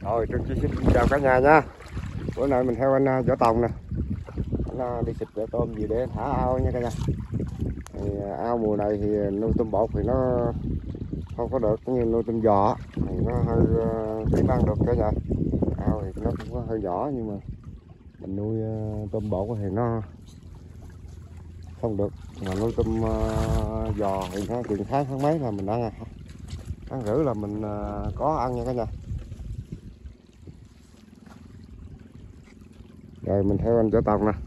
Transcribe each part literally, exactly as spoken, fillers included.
Rồi Trương Chí xin chào cả nhà nha. Bữa nay mình theo anh Võ Tòng nè, anh đi xịt tôm gì để thả ao nha cả nhà. Thì ao mùa này thì nuôi tôm bột thì nó không có được như nuôi tôm giò, thì nó hơi tiếng ăn được cả nhà. Ao thì nó cũng có hơi nhỏ nhưng mà mình nuôi tôm bột thì nó không được, mà nuôi tôm giò thì nó chừng tháng tháng mấy là mình ăn, tháng rưỡi là mình có ăn nha cả nhà. Rồi mình theo anh Võ Tòng nè.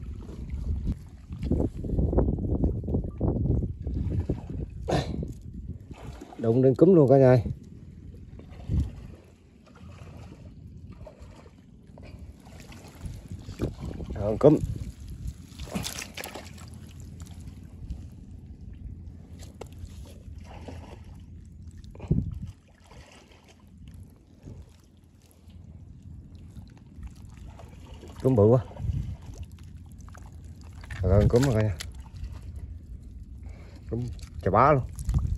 Đụng đến cúm luôn cả nhà. Rồi cúm. Cúm bự quá. Rồi cúm rồi cả nhà. Cúm chà bá luôn.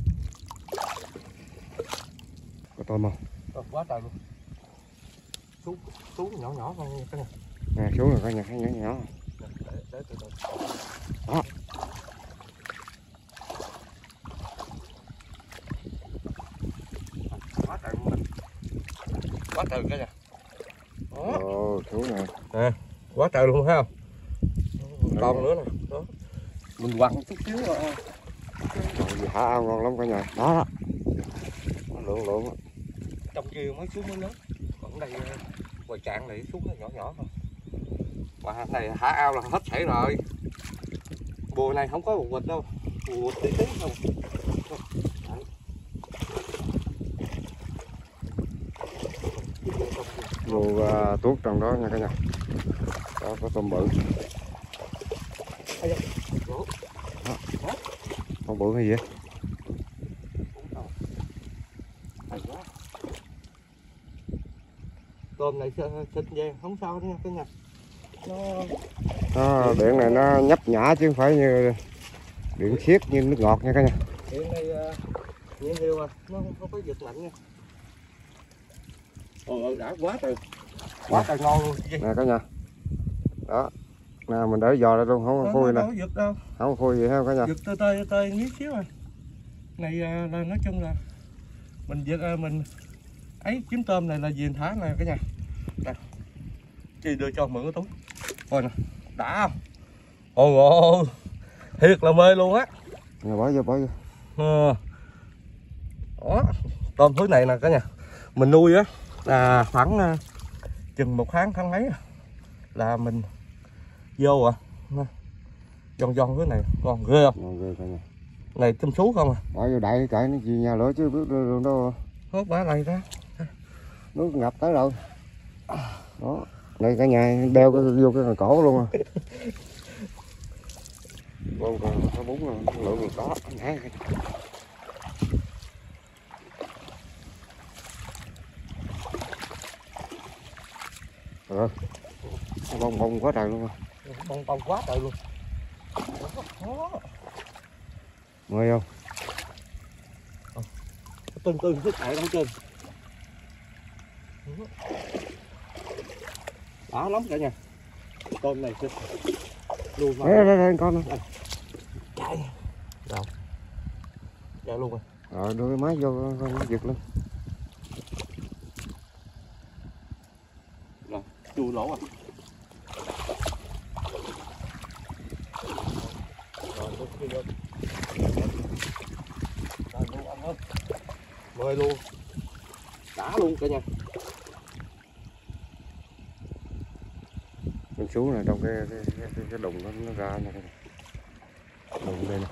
Có tôm không? Tôm quá trời luôn. Xuống xuống nhỏ nhỏ thôi cả nhà. Nè xuống rồi cả nhà, thấy nhỏ nhỏ. Để, để từ từ. Đó. Quá trời luôn mình. Quá trời cả nhà. Đó. Ồ, xuống nè. Nè, quá trời luôn thấy không? Còn nữa nè. Đó. Mình quăng chút xíu rồi. Rồi thả ao ngon lắm cả nhà. Đó đó. Nó lượn lượn á. Trong kia mới xuống mới lớn. Còn đây ngoài trạng này xuống nó nhỏ nhỏ thôi. Mà này thả ao là hết sảy rồi. Bùa này không có một vịt đâu. Bùa tí tí không. Lùa uh, tuốt trong đó nha cả nhà. Đó có tôm bự. Đó. Con bự hay gì vậy? Tôm này xịt về không sao nha cả nhà. Nó Nó điện này nó nhấp nhả chứ không phải như điện xiết như nước ngọt nha cả nhà. điện này nhẹ hiu à, nó không có giật mạnh nha. Ồ đã quá trời. Quá trời ngon luôn. Nè cả nhà. Đó. Nè mình để giò đây luôn, không có khui nè. Không có giật đâu. Không có khui gì hết cả nhà. Giật tơi tơi tơi nhíu xíu rồi. Này là nói chung là mình giật mình ấy kiếm tôm này là gì thả này cả nhà. Đây. Chị đưa cho mượn cái túi. Coi nè, đã không? Ồ ồ. Thiệt là mê luôn á. Nè bỏ vô bỏ vô. Ờ. Đó, tôm thứ này nè cả nhà. Mình nuôi á là khoảng uh, chừng một tháng tháng mấy là mình vô à. Giòn giòn thứ này còn ghê không? Ngon ghê cả nhà. Này tôm sú không à? Bỏ vô đại chạy nó gì nhà lửa chứ biết đường đâu. Hốt bả này ra. Nước ngập tới rồi. Đó. Đây cả nhà đeo cái vô cái cổ luôn à. Con còn có bún rồi, lượng được có. Nãy. Rồi. Nó bông bông quá trời luôn à. Bông bông quá trời luôn. Mời không? Từng từng thích chạy đóng trên. Đã lắm cả nhà. Tôm này xịt luôn Đây đây đây con này. Chạy. Đâu? Chạy luôn rồi. Rồi đưa cái máy vô con nó giật lên. Rồi, chui lỗ à. Rồi, tôi chui vô. Rồi, luôn anh ơi. Mời luôn. Đã luôn cả nhà. Mình xuống này trong cái cái cái, cái đùng nó, nó ra nha. Đùng đây nè.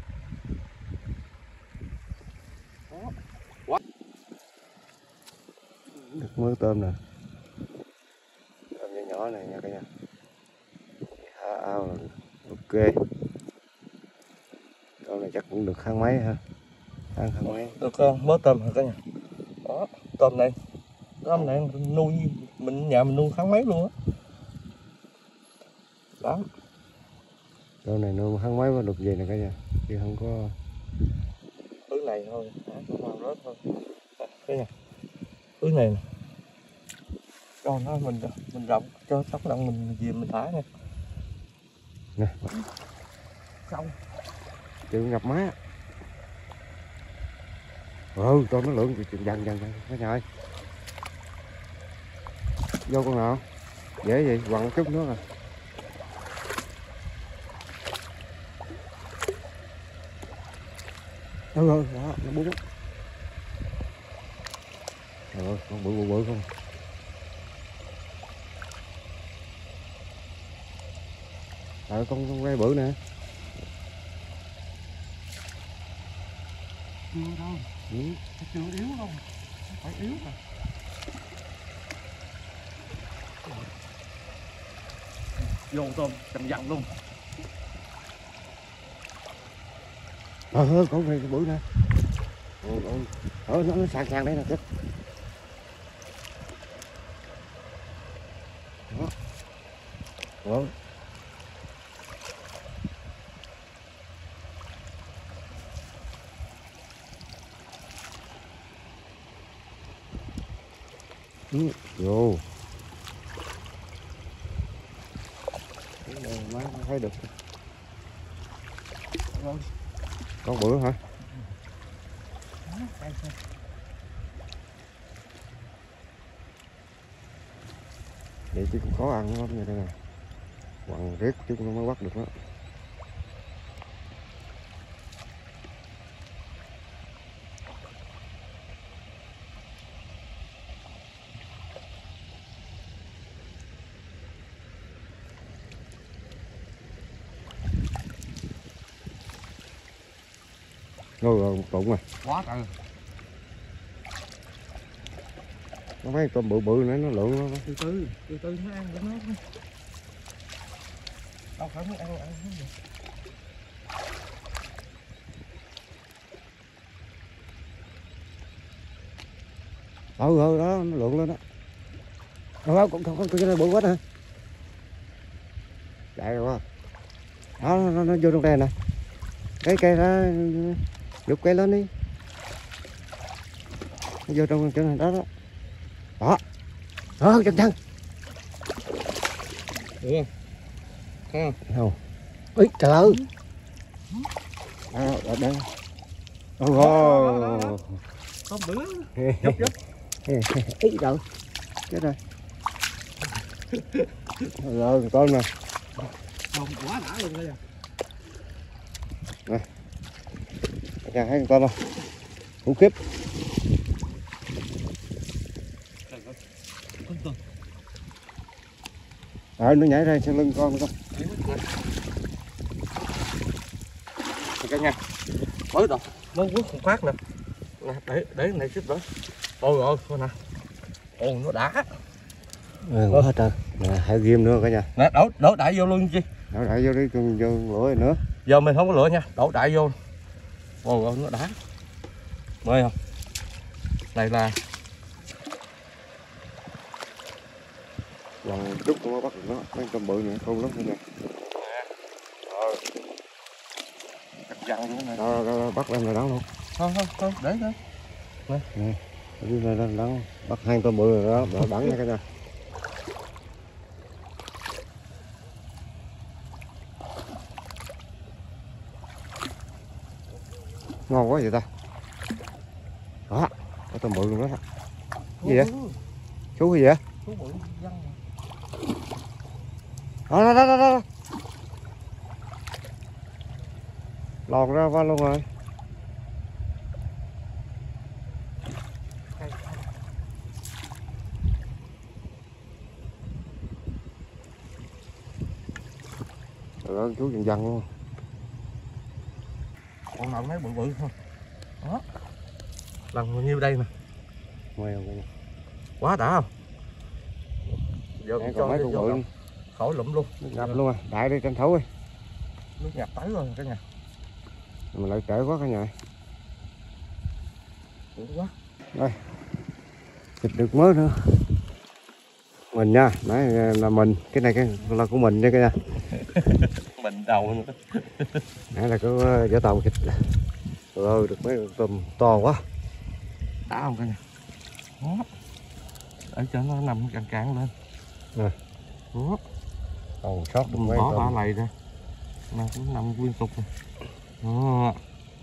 Quá. Được mớ tôm nè. Tôm nhỏ nhỏ này nha cả nhà. Thả ao là ok. Con này chắc cũng được tháng mấy ha. Tháng tháng mấy. Được mớ tôm hả cả nhà. Đó, tôm này. Tôm này nuôi mình nhà mình nuôi tháng mấy luôn á. Đó. Con này nuôi tháng mấy mới được về nè cả nhà. Chứ không có Thứ này thôi, không ăn rớt thôi. Cái này. Thứ này nè. cho nó mình mình rộng cho sóc động mình về mình thả nè nè xong chịu ngập má. Ừ cho nó lượn dần dần dần cả nhà ơi. Vô con nào dễ gì quăng chút nước à. Ừ rồi đó nó bún. Rồi con bự bự bự không. Ờ con con quay bự nè. Chưa đâu. Ừ. Chưa yếu đâu. Phải yếu mà. Vô tôm cầm dặn luôn. Ờ con này bự nè. Ừ, ừ. Ờ nó nó sàn sàn đây nè chết. Đó. Rồi. Ừ, vô. Cái này má không thấy được. Rồi. Con bự hả? Vậy chứ cũng khó ăn lắm như thế này. Quăng riết chứ nó mới bắt được đó. Rồi rồi một bụng rồi. Quá trời. Nó mấy con bự bự nữa nó lượn nó. Từ từ, từ từ nó ăn của nó. Đâu phải muốn ăn ăn hết rồi. Ừ ừ đó nó lượn lên đó. Đâu cũng không có cái này bự quá nè. Chạy rồi. Đó nó, nó, nó vô trong đây nè. Cái cây đó dục cây lên đi. Nó vô trong chỗ này đó đó. Đó. Đó chân chân. Được không? Thấy không? Không. Ui trời ơi. Đó, đó, đó. Ồ. Không bự. Dốc dốc. Ý trời. Chết rồi. Rồi con nè. Không quá đã luôn đây à. Nè. Nhà thấy con không? Khủng khiếp. Rồi nó nhảy ra trên lưng con con. Cả nhà. Mới đâu. Nó quất không phát nè. Nè, để để này xích đó. Ôi ôi coi nè. Ồ nó đã. Ừ, quá hết trơn. Nè, hai ghim nữa cả nhà. Nè, đổ đổ đại vô luôn chi. Đổ đại vô đi, vô, vô lửa nữa. Giờ mình không có lửa nha, đổ đại vô. Ồ ôi nó đã. Mời không? Này là Lần chút cũng bắt được nó, mấy con bự nữa, khôn lắm cả nhà. rồi. Cắt dặn luôn này. Đó, đó, đó, bắt em là đó luôn. Thôi thôi thôi, để thôi. Nè, nè, đây là đó, bắt hai con bự rồi đó, đỡ đắng nha cả nhà. Ngon quá vậy ta. Đó, có tôm bự luôn đó. Gì vậy? Chú cái gì vậy? Chú bự văng. Đó, đó, đó, đó, đó. Lòn ra qua luôn rồi. Trời ơi, chú dần dần luôn. Con nào mấy bự bự thôi. Đó. Lần bao nhiêu đây nè. Mày không? Quá đã không? Giờ Đây, mình còn cho mấy đi con vô bự. ngập. Khỏi lụm luôn. Ngập luôn à, đại đi tranh thủ đi. Nước ngập tới rồi cả nhà. Mình lại trễ quá cả nhà. Bự quá. Đây. Thịt được mới nữa. Mình nha, nãy là mình, cái này cái là của mình nha cả nhà. Mình đầu nữa. Nãy là có vỏ tàu thịt. Trời ơi, được mấy tôm to quá. Đã không cả nhà. Đó. để cho nó nằm cạn cạn lên. Nè. Đó. Còn sót được Mình mấy bỏ ba tôm. lầy ra. Mà cũng nằm liên tục này. Đó.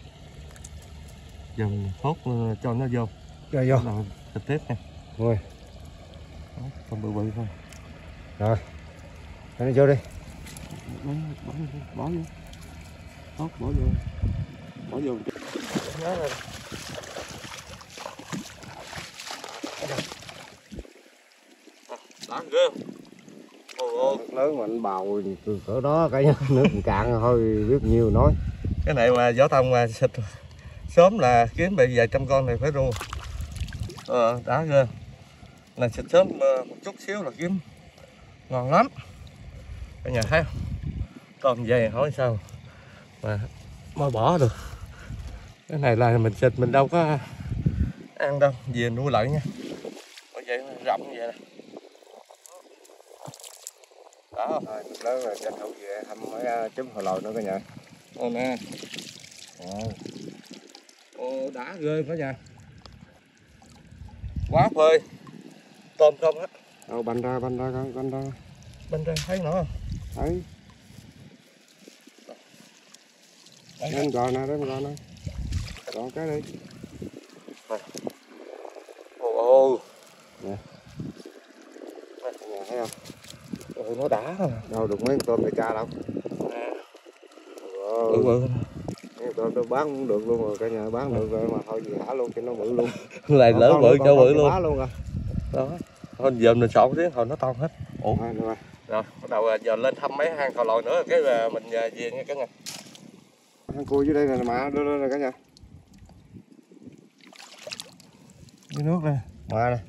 Giờ mình hốt cho nó vô. Cho vô. Rồi thịt tiếp nha. Rồi. Đó, con bự bự thôi. Rồi. Cho nó vô đi. Bỏ, bỏ, bỏ vô. Hốt bỏ vô. Bỏ vô. Nhớ rồi. Đã ghê. Ồ, Nước lớn mà anh bào từ cỡ đó cái nước cạn thôi biết nhiều nói. cái này mà vỏ tông mà xịt sớm là kiếm bị vài trăm con này phải ru. Ờ, đã ghê. Này xịt sớm một chút xíu là kiếm ngon lắm. Cả nhà thấy không? Còn về hỏi sao mà mới bỏ được. Cái này là mình xịt mình đâu có ăn đâu, về nuôi lại nha. Bởi vậy rộng như vậy nè. Đó không? Rồi, nước lớn rồi tranh thủ về thăm mấy uh, trứng hồi lòi nữa cả nhà. Ồ nè. Ồ. Ồ, đã ghê cả nhà. Quá phơi. Tôm không á. Đâu banh ra banh ra con banh ra. Bên đây thấy nó không? Thấy. Đem gò nè, đem gò nè. Gò cái đi. Ồ ồ. Nè. Nè, thấy không? Ồ, nó đã rồi. Đâu được mấy con tôm để cha đâu. Nè. Ồ. Bự bự. Mấy con tôi bán cũng được luôn rồi, cả nhà bán được rồi mà thôi gì thả luôn cho nó bự luôn. Lại lỡ bự cho bự luôn. luôn rồi. Đó. Thôi giờ mình sọt tiếng hồi nó to hết. Ủa. Rồi, rồi. Rồi, bắt đầu giờ lên thăm mấy hang cầu lòi nữa cái là mình về nha cả nhà. Hang cua dưới đây nè mà đưa lên nè cả nhà. Cái nước nè. Mà nè.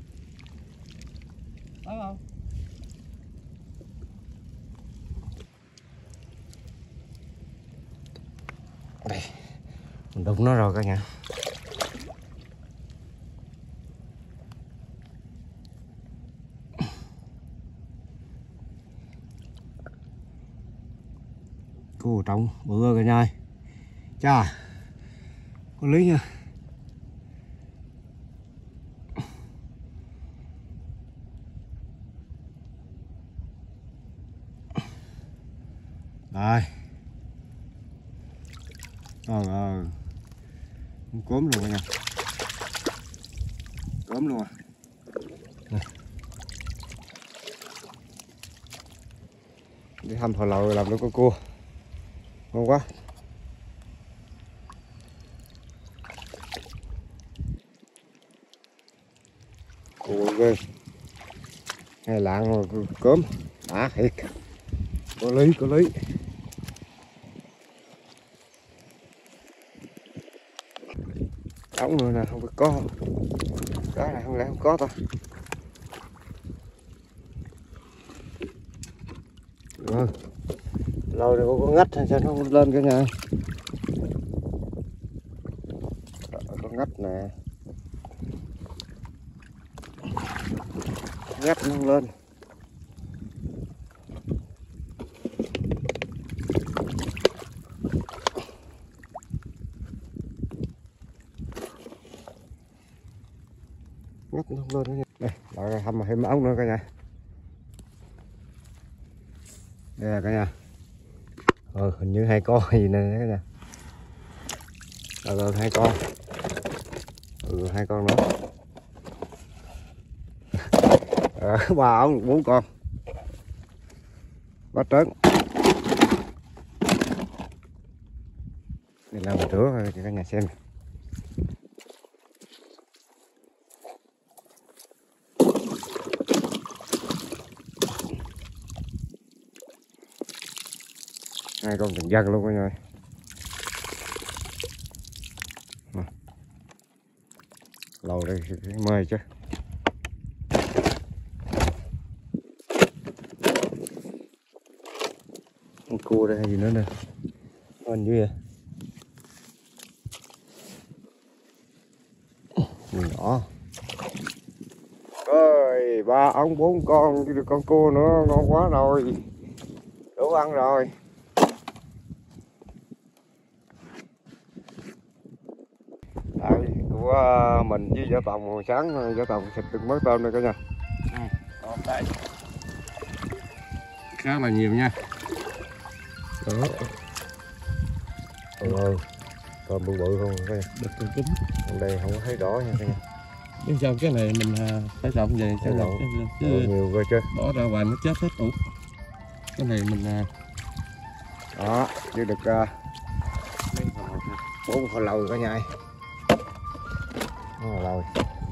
Thấy không? Đây. Mình đụng nó rồi cả nhà. Cua trong bự rồi cả nhà ơi. Chà. Có lý nha. Đây. Trời ơi. Cốm luôn cả nhà. Cốm luôn à. Này. Đi thăm hồi lòi làm được con cua. Ngon quá. Cua ghê. Hay lạng rồi cốm. Đã thiệt. Có lý, có lý. Đóng nữa nè, không biết có không? Cái này không lẽ không có ta. Rồi. Lâu rồi có ngách hay sao nó không lên cả nhà. Có ngách nè. Ngách nó không lên. Ngắt nó không lên nữa. Đây, lại thăm thêm ống nữa cả nhà. Đây là cả nhà. Ờ, hình như hai con gì nè cả nhà. Rồi, rồi hai con. Ừ, hai con nữa. Ờ, ba ống, bốn con. Quá trớn. Đây là một rửa rồi cho cả nhà xem. Hai con tình dân luôn cả nhà. Lâu đây mời chứ. Con cua đây hay gì nữa nè. Con gì vậy? Nhỏ. Ơi, ba ống bốn con chứ được con cua nữa, ngon quá rồi. Đủ ăn rồi. Đây, cua của à, mình với Võ Tòng hồi sáng. Võ Tòng xịt được mớ tôm này cả nhà. Còn đây khá là nhiều nha. Đó. Ừ, tôm bự bự không cả nhà. Được từ kính. Còn đây không có thấy rõ nha cả nhà. Bên trong cái này mình à, phải rộng về cho Phải nó rộng. chứ Ờ, nhiều cơ chứ. bỏ ra ngoài nó chết hết. Ủa cái này mình à, Đó, chứ được uh, bốn con lầu cả nhà ơi. Đó là lầu.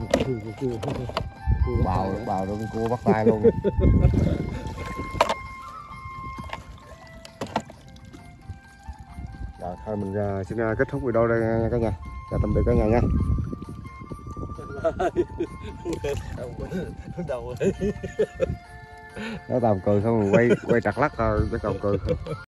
Bào bào luôn, cua bắt tay luôn. Rồi thôi mình uh, xin uh, kết thúc video đây nha cả nhà. Chào tạm biệt cả nhà nha. đầu Nó tầm cười không, quay quay trật lắc thôi chứ còn cười không.